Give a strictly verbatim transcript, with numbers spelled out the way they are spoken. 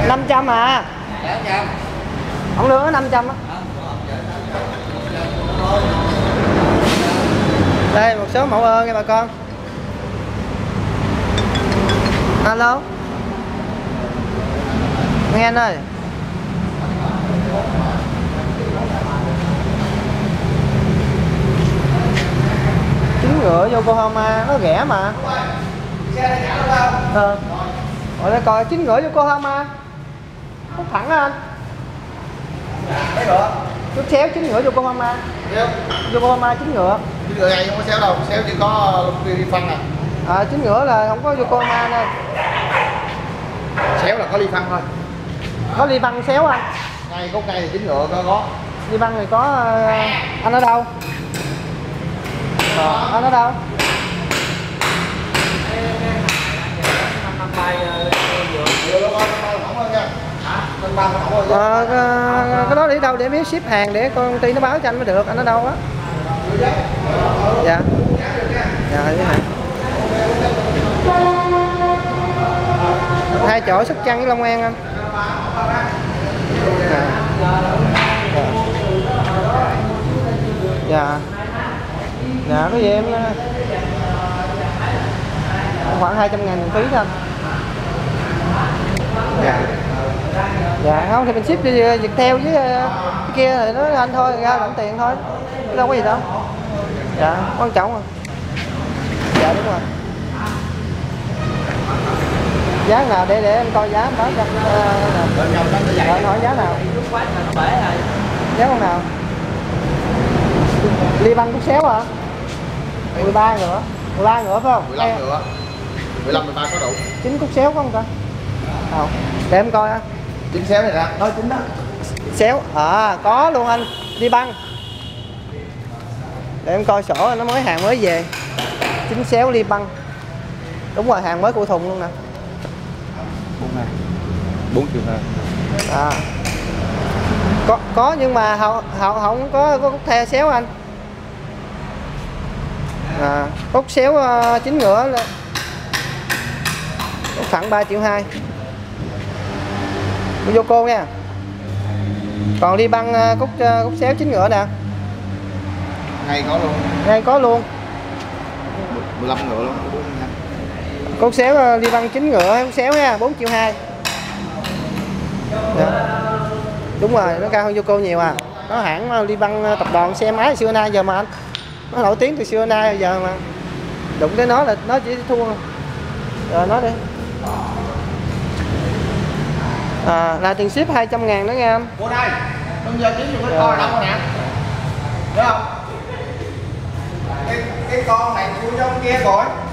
năm trăm à? Không lương nó năm trăm á. Đây một số mẫu ơn nha bà con. Alo nghe anh ơi. Chín ngựa Yokohama nó rẻ mà. Ờ. Rồi đây coi chín ngựa Yokohama. Hút thẳng á anh. Mấy ngựa? Chút xéo chín ngựa Yokohama. Yokohama chín ngựa. Chín ngựa này không có xéo đâu, xéo chỉ có đi phân à. À chín ngựa là không có Yokohama nè. Xéo là có ly phân thôi. Có ly băng xéo anh. Ngay gốc cây thì chín ngựa có có. Ly băng thì có uh, anh ở đâu? À, anh ở đâu? Ờ, cái đó đi đâu để biết ship hàng để công ty nó báo cho anh mới được. Anh ở đâu á? Dạ. Dạ thế này. Hai chỗ Sóc Trăng với Long An anh. Dạ. Dạ. Dạ có gì em khoảng hai trăm ngàn phí thôi. Dạ. Dạ không thì mình ship đi việc theo với cái kia thì nó anh thôi ra lãnh tiền thôi. Chứ đâu có gì đâu. Dạ quan trọng rồi. Dạ đúng rồi. Giá nào để để em coi giá báo cho uh, anh hỏi giá nào. Giá con nào? Ly băng cút xéo hả? mười ba nữa. mười ba nữa phải không? mười lăm nữa. mười lăm mười ba có đủ. chín cút xéo có không ta? Không. Để em coi á. Chín xéo này ra. Nói chín đó. Xéo à có luôn anh. Ly băng. Để em coi sổ nó mới hàng mới về. Chín xéo ly băng. Đúng rồi hàng mới của thùng luôn nè. bốn này. bốn triệu hai. À. Có có nhưng mà họ họ không có có cút the xéo anh. À, cút xéo uh, chín ngựa là cút thẳng ba triệu hai. Vô cô nha. Còn ly băng uh, cút uh, cút xéo chín ngựa nè. Ngay có luôn. Ngay có luôn. mười lăm ngựa luôn. Cút xéo uh, ly băng chín ngựa cút xéo nha, bốn triệu hai. Dạ. Đúng rồi, nó cao hơn vô cô nhiều à. Nó hãng ly băng tập đoàn xe máy xưa nay giờ mà anh. Nó nổi tiếng từ xưa nay giờ mà. Đụng tới nó là nó chỉ thua. Rồi nói đi. À, là tiền ship hai trăm ngàn đó nghe anh. Mua đây. Bây giờ kiếm dùng cái con đâu nè. Thấy không? Cái, cái con này mua trong kia rồi.